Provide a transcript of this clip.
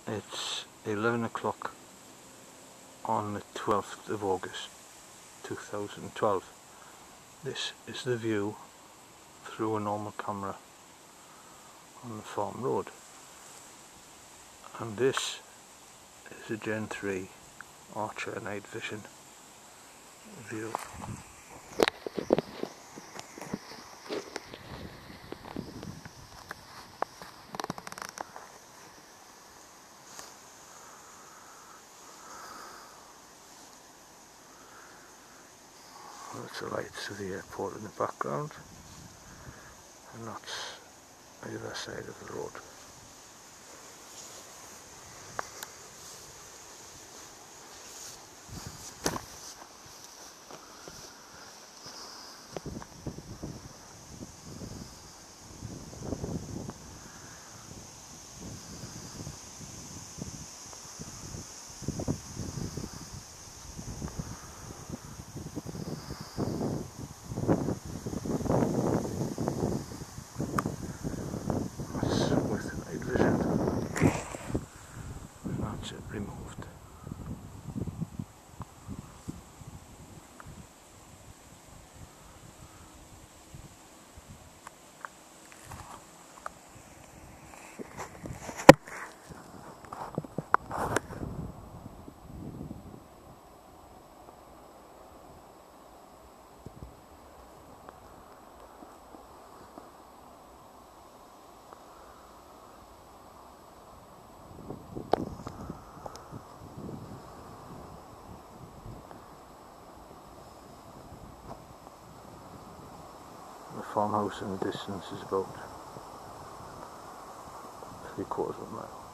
It's 11 o'clock on the 12th of August 2012. This is the view through a normal camera on the farm road, and this is a Gen 3 Archer Night Vision view. That's the lights of the airport in the background, and that's the other side of the road. That's it removed. The farmhouse in the distance is about 3/4 of a mile.